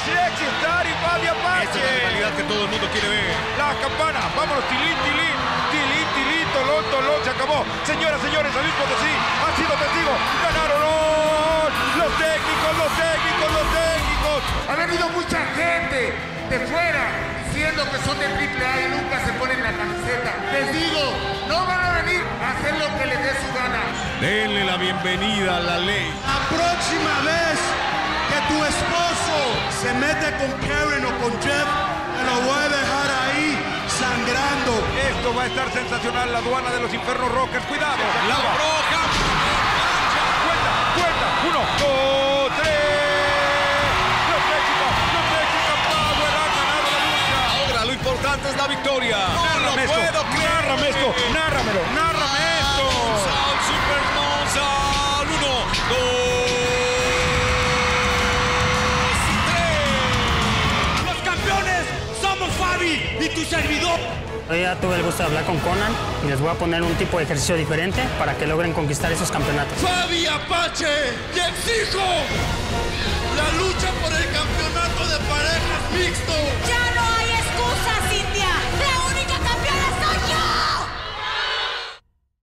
Sexy Star y Fabi Apache. Esta es la rivalidad que todo el mundo quiere ver. La campana, vámonos, tilín, tilín, tilín, tilín, tolón, tolón, se acabó. Señoras, señores, San Luis Potosí ha sido testigo. Ganaron los técnicos, los técnicos, los técnicos. Ha venido mucha gente de fuera diciendo que son de AAA y nunca se ponen la camiseta. Les digo, no van a venir a hacer lo que les dé su gana. Denle la bienvenida a la ley. La próxima vez que tu esposo se mete con Karen o con Jeff, te lo voy a dejar ahí sangrando. Esto va a estar sensacional, la aduana de los Infernos Rockers. Cuidado. La roja. Cuenta, cuenta. 1, 2, 3. Los Mexican Power han ganado la lucha. Ahora lo importante es la victoria. Nárrame esto, nárrame esto, nárramelo, nárrame esto. Al Super Monzal. 1, 2 y 3. Los campeones somos Fabi y tu servidor. Hoy ya tuve el gusto de hablar con Conan y les voy a poner un tipo de ejercicio diferente para que logren conquistar esos campeonatos. Fabi Apache, y exijo la lucha por el campeonato de parejas mixto.